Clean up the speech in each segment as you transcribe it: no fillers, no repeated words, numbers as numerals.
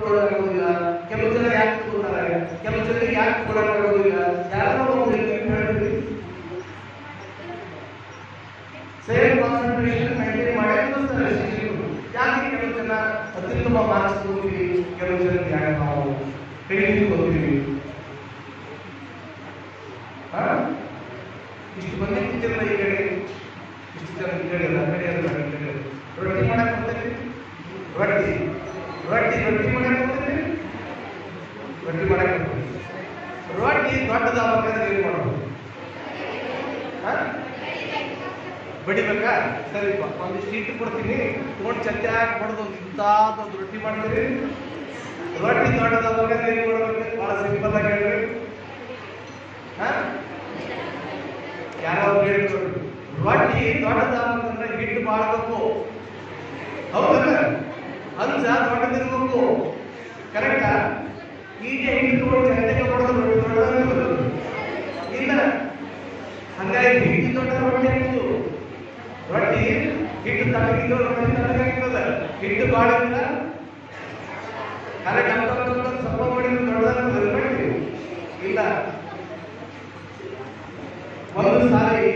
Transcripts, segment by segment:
ಕೊಡೋಕ್ಕಾಗೋದಿಲ್ಲ, ಕೆಲವು ಜನ ಯಾಕೆ ಕೊಡ್ತಾರೆ, ಕೆಲವು ಜನರಿಗೆ ಯಾಕೆ ಕೊಡೋಕ್ಕಾಗೋದಿಲ್ಲ, ಯಾರೋ ಹೇಳಿದ್ರಿ ಸೇಮ್ ಕಾನ್ಸಂಟ್ರೇಷನ್ ಮೇಂಟೈನ್ ಮಾಡಿದ್ರೆ ಶಿಕ್ಷಕರು ಯಾಕೆ ಕೆಲವು ಜನ ಅತ್ಯುತ್ತಮ ಮಾರ್ಕ್ಸ್ ಕೊಡ್ತೀವಿ, ಕೆಲವು ಜನರಿಗೆ ಯಾಕೆ ನಾವು ಟ್ರೈನಿಂಗ್ ಕೊಡ್ತೀವಿ. ಇಷ್ಟು ಮಂದಿ ಕೂತಿರಲ್ಲ ಈ ಕಡೆ, ಇಷ್ಟು ಜನ ಈ ಕಡೆ ಅಲ್ಲ, ಕಡೆ ಅಲ್ಲ, ರೊಟ್ಟಿ ಮಾಡಕ್ ಕೊಡ್ತೇನೆ, ರೊಟ್ಟಿ ರೊಟ್ಟಿ ರೊಟ್ಟಿ ಮಾಡಕ್ ಕೊಡ್ತೇನೆ, ರೊಟ್ಟಿ ಮಾಡಕ್ ಕೊಡ್ತೇನೆ. ರೊಟ್ಟಿ ದೊಡ್ಡದಾಗಬೇಕಾದ್ರೆ ಏನು ಮಾಡೋದು? ಬಡಿಬೇಕಾ? ಸರಿಪ್ಪ, ಒಂದಿಷ್ಟು ಹಿಟ್ಟು ಕೊಡ್ತೀನಿ, ತೊಗೊಂಡು ಚತ್ತೆ ಹಾಕಿ ಹೊಡೆದು ಒಂದು ಇಂಥದ್ದು ರೊಟ್ಟಿ ಮಾಡ್ತೀರಿ. ರೊಟ್ಟಿ ದೊಡ್ಡದಾಗಬೇಕಾದ್ರೆ ಏನು ಮಾಡ್ಬೇಕು? ಭಾಳ ಸಿಂಪಲ್ ಆಗಿ ಹೇಳ್ರಿ. ಯಾರೋ ಹೇಳ್ತಾರೆ ರೊಟ್ಟಿ ದೊಡ್ಡದಾಗಬೇಕಂದ್ರೆ ಹಿಟ್ಟು ಮಾಡಬೇಕು, ಹೌದಲ್ಲ? ಅಂಶ ದೊಡ್ಡದಿರ್ಬೇಕು, ಕರೆಕ್ಟಾ? ಈಗ ಹಿಟ್ಟು ತಗೊಂಡು ಚಂತೆಗೆ ಹೊಡೆದು ರೊಟ್ಟಿ ದೊಡ್ಡದಾಗಬೇಕು ಇಲ್ಲ. ಹಂಗಾಗಿ ಹಿಟ್ಟು ದೊಡ್ಡ ರೊಟ್ಟಿ ಆಗ್ತದೆ, ರೊಟ್ಟಿ ಹಿಟ್ಟು ತಳಗಿದ್ದು ರೊಟ್ಟಿ ತಳಗಾಗ್ತದೆ. ಹಿಟ್ಟು ಬಾಳಿಂದ ಕರೆಕ್ಟ್ ಸ್ವಲ್ಪ ಮಾಡಿದ್ರೆ ದೊಡ್ಡದಾಗ್ತದೆ ರೊಟ್ಟಿ ಇಲ್ಲ. ಒಂದು ಸಾರಿ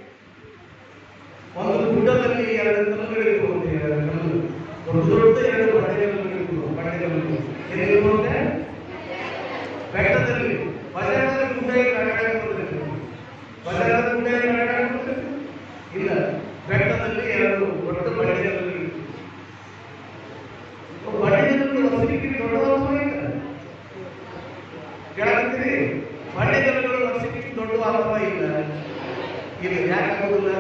ಒಂದು ಗುಡ್ಡದಲ್ಲಿ ಎರಡು ಕಲ್ಲುಗಳಿರ್ಬೋದು, ಎರಡು ಕಲ್ಲು ದೊಡ್ಡ ದೊಡ್ಡ ಎರಡು ಬಂಡೆಗಳಿರ್ಬೋದು. ಬಂಡೆಗಳು ಎಲ್ಲಿರುವಂತೆ ಬೆಟ್ಟದಲ್ಲಿ ಬಜಾರದ ಗುಡ್ಡ ನಡಗಾಡ್ಬೋದು, ಬಜಾರದ ಗುಡ್ಡ ನಡಗಾಡ್ಬೋದು ಇಲ್ಲ. ಬೆಟ್ಟದಲ್ಲಿ ಎರಡು ದೊಡ್ಡ ಬಂಡೆಗಳಲ್ಲಿ ವರ್ಷಕ್ಕೆ ದೊಡ್ಡವಾಗ್ತದೆ ಕೇಳತ್ತೀರಿ. ಬಂಡೆಗಳು ವರ್ಷಕ್ಕೆ ದೊಡ್ಡವಾಗ್ತವ ಇಲ್ಲ ಇಲ್ಲ. ಯಾಕೆ ಆಗೋದಿಲ್ಲ?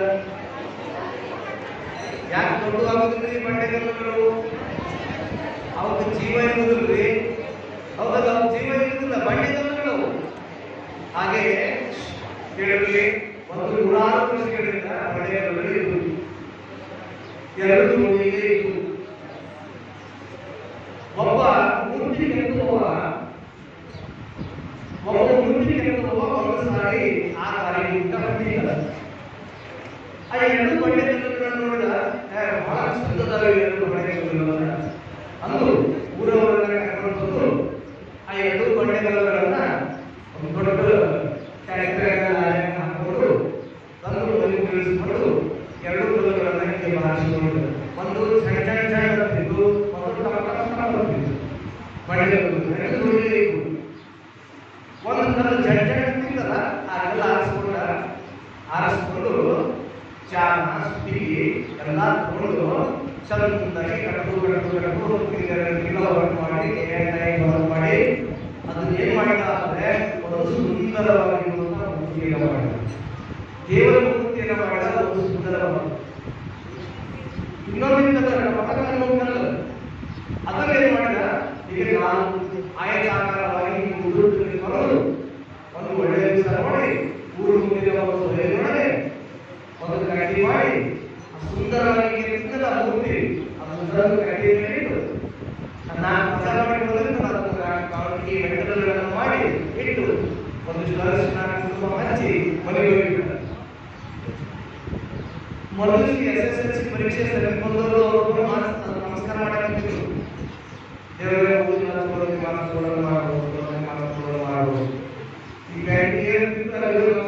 ಯಾಕೆ ದೊಡ್ಡವಾಗೋದಿಲ್ಲ? ಬಂಡೆಗಳು ಅವಕ್ಕೆ ಜೀವ ಇರುವುದಿಲ್ರಿ, ಹೌದಲ್ಲ? ಅವ್ರ ಜೀವ ಇರುವುದಿಲ್ಲ ಬಂಡೆಗಳು. ಹಾಗೆಯೇ ಕೇಳಿದ್ರಿ, ಒಂದು 100 ವರ್ಷಗಳಿಂದ ಬಂಡೆಗಳು ಇರುವುದು, ಎರಡು ಭೂಮಿಗೆ ಇತ್ತು. ಒಬ್ಬ ಮೂರ್ತಿ ಕೆತ್ತುವ ಒಂದು ಸಾರಿ ಆ ದಾರಿ ಬಂದಿಲ್ಲ. ಆ ಎರಡು ಬಂಡೆಗಳನ್ನು ನೋಡಿದ ಬಹಳ ಚಂದದ ಎರಡು ಬಂಡೆಗಳು ಅಂದು ಊರವರನ್ನ ಕರ್ಕೊಂಡು ಆ ಎರಡು ಬಂಡೆಗಳನ್ನ ಒಂದು ದೊಡ್ಡ ಟ್ರ್ಯಾಕ್ಟರ್ ಹಾಕೊಂಡು ತಂದು ತಿಳಿಸಿಕೊಂಡು ಎರಡು ಕಲ್ಲುಗಳನ್ನ ಹಿಂಗೆ ಬಾರಿಸಿಕೊಂಡು, ಒಂದು ಸಣ್ಣ ಸಣ್ಣ ಬರ್ತಿದ್ದು, ಒಂದು ಬರ್ತಿದ್ದು ಬಂಡೆಗಳು ಎರಡು ಇತ್ತು. ಒಂದು ಕಲ್ಲು ಜಡ್ಜಲ್ಲ, ಆ ಕಲ್ಲು ಆರಿಸ್ಕೊಂಡು ಚಾನ ಸುತ್ತಿಗೆ ಎಲ್ಲ ತಗೊಂಡು ಚಲುತ್ತಾಗಿ ಕಟ್ಟು ಮಾಡಿ ಅದನ್ನ ಏನ್ ಮಾಡಿದ ಅಂದ್ರೆ ಒಂದು ಸುಂದರವಾಗಿರುವಂತಹ ಮೂರ್ತಿಯನ್ನು ಮಾಡಿದ. ದೇವರ ಮೂರ್ತಿಯನ್ನು ಮಾಡಿದ ಒಂದು ಸುಂದರವಾಗಿ. ಇನ್ನೊಂದು ಕಲ್ಲು ಅದನ್ನ ಏನ್ ಮಾಡಿದ, ಈಗ ನಾನು ಆಯತಾಕಾರವಾಗಿ ಬರೋದು ಒಂದು ಒಳ್ಳೆಯ ವಿಚಾರ ಮಾಡಿ ಊರು ಮುಂದಿನ ಒಂದು ಮಾಡಿ ಒಂದು ಕಟ್ಟಿ ಮಾಡಿ ಸುಂದರವಾಗಿ ಮೂರ್ತಿ ಆ ಸುಂದರ ಕಟ್ಟಿಯನ್ನು ಇಟ್ಟು ನಾನು ಪ್ರಚಾರ ಮಾಡಿ ಮೆಟ್ಟಲುಗಳನ್ನು ಮಾಡಿ ಇಟ್ಟು ಒಂದಿಷ್ಟು ಅರಸಿನ ಕುಟುಂಬ ಹಚ್ಚಿ ಮನೆಗೆ ಹೋಗಿಬಿಟ್ಟ. ಮೊದಲಿಗೆ SSLC ಪರೀಕ್ಷೆ ಬಂದವರು ಅವರು ನಮಸ್ಕಾರ ಮಾಡಕ್ಕೆ ದೇವರೇ ಮಾಡುವುದು ಈ ಬ್ಯಾಂಕಿಗೆ ನಮಸ್ಕಾರ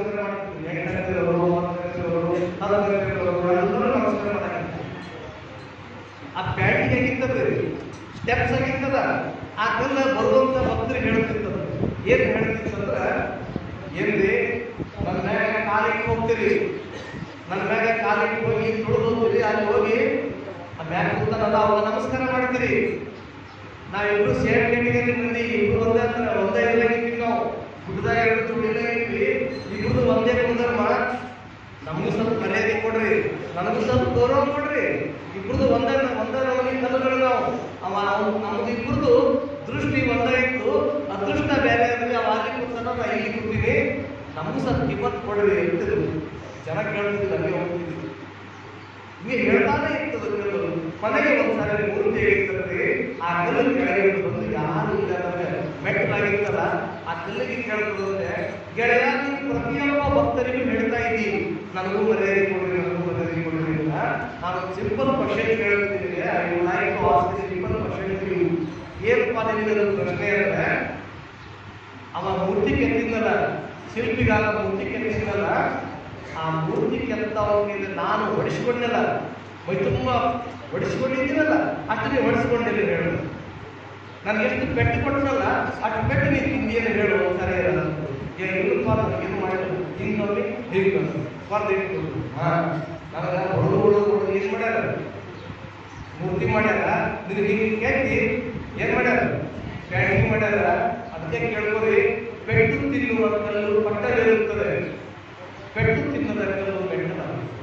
ಆ ಬ್ಯಾಂಕಿಗೆ ಆಗಿರ್ತದೆ, ಸ್ಟೆಪ್ಸ್ ಆಗಿರ್ತದ. ಆ ಕಲ್ಲ ಬರುವಂತ ಭಕ್ತರಿಗೆ ಹೇಳುತ್ತಿರ್ತದ. ಏನ್ ಹೇಳ್ತಿರ್ತಂದ್ರ, ಏನ್ರಿ ನನ್ನ ಮ್ಯಾಗ ಕಾಲಿಗೆ ಹೋಗ್ತೀರಿ, ನನ್ನ ಮ್ಯಾಗ ಕಾಲಿಗೆ ಹೋಗಿ ತುಳಿದು ಹೋಗ್ತೀರಿ, ಅಲ್ಲಿ ಹೋಗಿ ಆ ಮ್ಯಾಗ ಕೂತಾನಲ್ಲ ಅವಾಗ ನಮಸ್ಕಾರ ಮಾಡ್ತೀರಿ. ನಾವಿಬ್ರು ಸೇಮ್ ಕೇಟಗರಿ ಮಂದಿ, ಇಬ್ರು ಒಂದೇ ಅಂದ್ರೆ ಒಂದೇ ಇದ್ರಾಗಿದ್ವಿ ನಾವು, ಗುಡ್ಡದಾಗ ಎರಡು ತುಳಿಲೇ ಇದ್ವಿ, ಇಬ್ರು ಒಂದೇ ಕುಂದರ್ಮ. ನಮಗೂ ಸ್ವಲ್ಪ ಮರ್ಯಾದೆ ಕೊಡ್ರಿ, ನನಗೂ ಸ್ವಲ್ಪ ಗೌರವ ಕೊಡ್ರಿ. ಇಬ್ರದು ಒಂದೇ ಕಲ್ಲುಗಳು ನಾವು. ನಮ್ದು ಇಬ್ರದು ದೃಷ್ಟಿ ಒಂದೇ ಇತ್ತು, ಅದೃಷ್ಟ ಬೇರೆ ಅಂದ್ರೆ ಅವ ಅಲ್ಲಿ ಕೂತಾನ ನಾ ಇಲ್ಲಿ ಕೂತೀನಿ, ನಮಗೂ ಸ್ವಲ್ಪ ಕಿಮ್ಮತ್ ಕೊಡ್ರಿ ಅಂತಿದ್ರು. ಜನ ಕೇಳ್ತಿದ್ರು, ಅಲ್ಲಿ ಹೋಗ್ತಿದ್ರು, ಹಿಂಗೆ ಹೇಳ್ತಾನೆ ಇರ್ತದ. ಮನೆಗೆ ಒಂದ್ಸಾರಿ ಮೂರ್ತಿ ಇರ್ತದೆ, ಆ ಕಲ್ಲಿನ ಕೆಳಗೆ ಬಂದು ಯಾರು ಇಲ್ಲ ಮೆಟ್ಟಲಾಗಿರ್ತಲ್ಲ, ಆ ಕಲ್ಲಿಗೆ ಕೇಳ್ತದಂತೆ, ಗೆಳೆಯ ನೀವು ಪ್ರತಿಯೊಬ್ಬ ಭಕ್ತರಿಗೂ ಹೇಳ್ತಾ ಇದ್ದೀವಿ ನನಗೂ ಮರ್ಯಾದೆ ಕೊಡ್ರಿ, ನನಗೂ ಮರ್ಯಾದೆ ಕೊಡ್ರಿ ಅಂತ. ನಾನು ಸಿಂಪಲ್ ಕ್ವಶನ್ ಕೇಳ್ತಿದ್ದೀನಿ, I would like to ask a simple question to you. ಏನಪ್ಪ ನಿನಗೆ ಪ್ರಶ್ನೆ ಅಂದ್ರೆ, ಅವ ಮೂರ್ತಿ ಕೆತ್ತಿದ್ನಲ್ಲ, ಶಿಲ್ಪಿಗಾಗ ಮೂರ್ತಿ ಕೆತ್ತಿದ್ನಲ್ಲ, ಆ ಮೂರ್ತಿ ಕೆತ್ತವನಿಗೆ ನಾನು ಹೊಡಿಸ್ಕೊಂಡಲ್ಲ, ಮೈ ತುಂಬ ಹೊಡಿಸ್ಕೊಂಡಿದ್ದೀನಲ್ಲ, ಅಷ್ಟು ನೀವು ಹೊಡಿಸ್ಕೊಂಡಿಲ್ಲ ಹೇಳು. ನನಗೆ ಎಷ್ಟು ಪೆಟ್ಟು ಕೊಟ್ಟನಲ್ಲ ಅಷ್ಟು ಪೆಟ್ಟು ನೀನು ತಿಂದೇನು ಹೇಳು, ಸರಿ ಇರಲ್ಲ. ಏನು ಮಾಡಿದ್ರು ಹಿಂಗೆ ಹೀಗೆ ಬರ್ದಿಟ್ಟು ನನಗೆ ಹೊಡೆದು ಏನು ಮಾಡ್ಯಾರ, ಮೂರ್ತಿ ಮಾಡ್ಯಾರ, ನಿನಗೆ ಹಿಂಗೆ ಕೆತ್ತಿ ಏನು ಮಾಡ್ಯಾರ, ಬ್ಯಾಟಿಂಗ್ ಮಾಡ್ಯಾರ. ಅದಕ್ಕೆ ಕೇಳ್ಕೊರಿ, ಪೆಟ್ಟು ತಿನ್ನುವ ಕಲ್ಲು ಪಟ್ಟಲ್ಲಿರುತ್ತದೆ, ಪೆಟ್ಟು ತಿನ್ನದ ಕಲ್ಲು ಬೆಟ್ಟದ.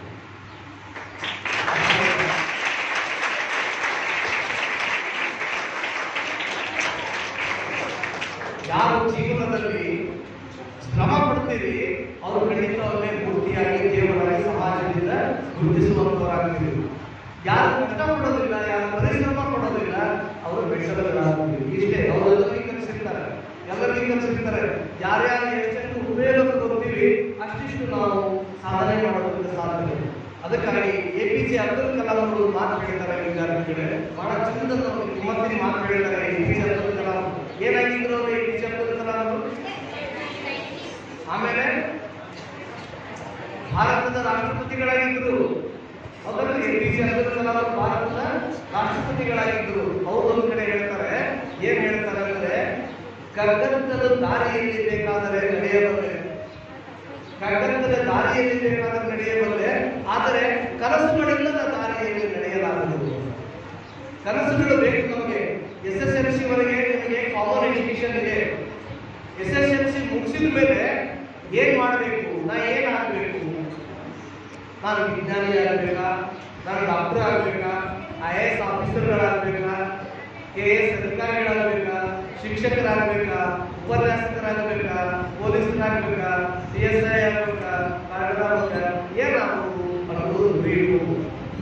ಯಾರು ಜೀವನದಲ್ಲಿ ಶ್ರಮ ಪಡ್ತೀರಿ ಅವರು ಖಂಡಿತವನ್ನೇ ಮೂರ್ತಿಯಾಗಿ ದೇವರಾಗಿ ಸಮಾಜದಿಂದ ಗುರುತಿಸುವಂತವರಾಗ್ತೀರಿ. ಯಾರು ಕಷ್ಟಪಡೋದಿಲ್ಲ, ಯಾರು ಪರಿಶ್ರಮ ಪಡೋದಿಲ್ಲ ಅವರು ಬೆಟ್ಟದವರಾಗ್ತೀರಿ. ಇಷ್ಟೇ ಅವರೆಲ್ಲರಿಗೂ ಕಲಿಸಿರ್ತಾರೆ, ಎಲ್ಲರಿಗೂ ಕಲಿಸಿರ್ತಾರೆ. ಯಾರ್ಯಾರು ಎಷ್ಟೆಷ್ಟು ಉಪಯೋಗ ಕೊಡ್ತೀವಿ ಅಷ್ಟಿಷ್ಟು ನಾವು ಸಾಧನೆ ಮಾಡೋದಕ್ಕೆ ಸಾಧ್ಯ. ಅದಕ್ಕಾಗಿ APJ ಅಬ್ದುಲ್ ಕಲಾಂ ಅವರು ಮಾತು ಹೇಳ್ತಾರೆ, ವಿದ್ಯಾರ್ಥಿಗಳೇ ಬಹಳ ಚಂದ ಮತ್ತಿನ ಮಾತು ಹೇಳ್ತಾರೆ. APJ ಅಬ್ದುಲ್ ಕಲಾಂ ಏನಾಗಿದ್ರು ಅವರು? APJ ಅಬ್ದುಲ್ ಕಲಾಂ ಅವರು ಆಮೇಲೆ ಭಾರತದ ರಾಷ್ಟ್ರಪತಿಗಳಾಗಿದ್ದರು. ಅದರಲ್ಲಿ APJ ಅಬ್ದುಲ್ ಕಲಾಂ ಅವರು ಭಾರತದ ರಾಷ್ಟ್ರಪತಿಗಳಾಗಿದ್ದರು. ಅವರು ಒಂದು ಕಡೆ ಹೇಳ್ತಾರೆ, ಏನ್ ಹೇಳ್ತಾರೆ ಅಂದ್ರೆ, ಕಗ್ಗತ್ತದ ದಾರಿಯಲ್ಲಿ ಬೇಕಾದರೆ ನಡೆಯಬಲ್ಲೆ, ಕಗ್ಗತ್ತದ ದಾರಿಯಲ್ಲಿ ಬೇಕಾದರೆ ನಡೆಯಬಲ್ಲೆ, ಆದರೆ ಕನಸುಗಳಿಲ್ಲದ ದಾರಿಯಲ್ಲಿ ನಡೆಯಲಾಗದು. ಕನಸುಗಳು ಬೇಕು ನಮಗೆ. SSLC ವರೆಗೆ ನಿಮಗೆ ಕಾಮನ್ ಎಜುಕೇಶನ್ ಇದೆ. SSLC ಮುಗಿಸಿದ ಮೇಲೆ ಏನ್ ಮಾಡಬೇಕು, ನಾ ಏನಾಗಬೇಕು, ನಾನು ವಿಜ್ಞಾನಿ ಆಗಬೇಕಾ, ನಾನು ಡಾಕ್ಟರ್ ಆಗಬೇಕಾ, IAS ಆಫೀಸರ್ಗಳಾಗಬೇಕಾ, KS ಅಧಿಕಾರಿಗಳಾಗಬೇಕಾ, ಶಿಕ್ಷಕರಾಗಬೇಕಾ, ಉಪನ್ಯಾಸಕರಾಗಬೇಕಾ, ಪೊಲೀಸರಾಗಬೇಕಾ, PSI ಆಗಬೇಕಾ, ಏನಾಗಬೇಕು ಅನ್ನೋದು ಗುರಿ ಇಟ್ಕೊಂಡು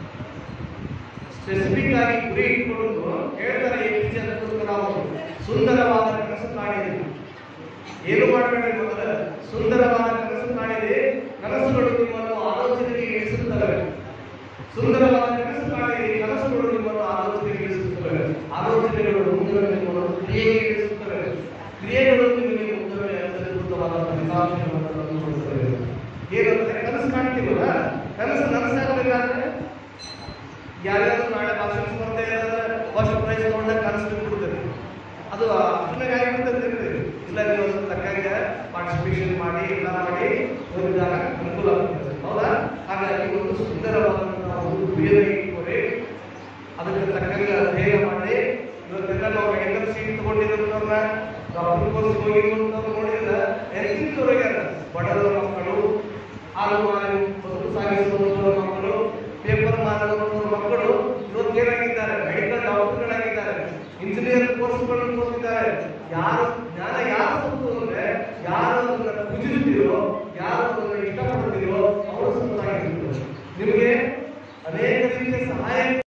ಸ್ಪೆಸಿಫಿಕ್ ಆಗಿ ಗುರಿ ಇಟ್ಕೊಂಡು ಹೇಳ್ತಾರೆ. APJ ಅಬ್ದುಲ್ ಕಲಾಂ ಅವರು ಸುಂದರವಾದ ಕನಸು ಕಾಣಿದೆ. ಏನು ಮಾಡಬೇಡಿ, ಮೊದಲ ಸುಂದರವಾದ ಕನಸು ಕಾಣಿದೆ, ಕನಸುಗಳು ನಿಮ್ಮನ್ನು ಆಲೋಚನೆಗೆ ಇಳಿಸುತ್ತವೆ. ಸುಂದರವಾದ ಕನಸು ಕಾಣಿದೆ, ಕನಸುಗಳು ನಿಮ್ಮನ್ನು ಆಲೋಚನೆಗೆ ಇಳಿಸುತ್ತವೆ. ಆಲೋಚನೆಗಳು ಮುಂದೆ ನಿಮ್ಮನ್ನು ಕ್ರಿಯೆಗೆ ಇಳಿಸುತ್ತವೆ. ಕ್ರಿಯೆಗಳು ನಿಮಗೆ ಮುಂದೆ ಅದ್ಭುತವಾದ ಫಲಿತಾಂಶಗಳನ್ನು ತಂದುಕೊಡುತ್ತವೆ. ಏನಂದ್ರೆ ಕನಸು ಕಾಣ್ತೀವಲ್ಲ, ಕನಸು ನನಸಾಗಬೇಕಾದ್ರೆ ಯಾರ್ಯಾರು ನಾಳೆ ಭಾಷಣ ಸ್ಪರ್ಧೆ ಫಸ್ಟ್ ಪ್ರೈಸ್ ತಗೊಂಡ ಕನಸು ಬಿಡ್ತದೆ, ಅದು ಅಷ್ಟನಾಗ ಆಗಿಬಿಡ್ತದೆ. ಇಲ್ಲ ನೀವು ತಕ್ಕಂಗೆ ಪಾರ್ಟಿಸಿಪೇಷನ್ ಮಾಡಿ ಎಲ್ಲ ಮಾಡಿ ಹೋಗಿದಾಗ ಅನುಕೂಲ ಆಗ್ತದೆ, ಹೌದಾ? ಹಾಗಾಗಿ ಒಂದು ಸುಂದರವಾದಂತಹ ಒಂದು ಗುರಿಯನ್ನು ಇಟ್ಕೊರಿ, ಅದಕ್ಕೆ ತಕ್ಕಂಗೆ ಅಧ್ಯಯನ ಮಾಡಿ. ಇವತ್ತೆಲ್ಲ ನಾವು ಮೆಡಿಕಲ್ ಸೀಟ್ ತಗೊಂಡಿರೋದನ್ನ ಡಾಕ್ಟರ್ ಕೋರ್ಸ್ ಹೋಗಿರುವಂಥವ್ರು ನೋಡಿದ್ರೆ ಎಂತಿಂತವ್ರಿಗೆ ಬಡವರ ಮಕ್ಕಳು, ಹಾಲು ಮಾರಿ ಬದುಕು ಸಾಗಿಸುವಂಥವ್ರ ಮಕ್ಕಳು, ಪೇಪರ್ ಮಾರುವಂಥವ್ರ ಮಕ್ಕಳು ಇವತ್ತೇನಾಗಿದ್ದಾರೆ, ಮೆಡಿಕಲ್ ಡಾಕ್ಟರ್ಗಳಾಗಿದ್ದಾರೆ, ಇಂಜಿನಿಯರ್ ಕೋರ್ಸ್ಗಳನ್ನು ಓದಿದ್ದಾರೆ. ಯಾರು ಜ್ಞಾನ ಯಾರು ಬಂತು ಅಂದ್ರೆ, ಯಾರು ಅದನ್ನ ಪೂಜಿಸ್ತೀರೋ, ಯಾರು ಅದನ್ನ ಇಷ್ಟಪಡ್ತೀರೋ ಅವರು ಸುತ್ತಾಗಿರ್ತಾರೆ. ನಿಮಗೆ ಅನೇಕ ರೀತಿಯ ಸಹಾಯ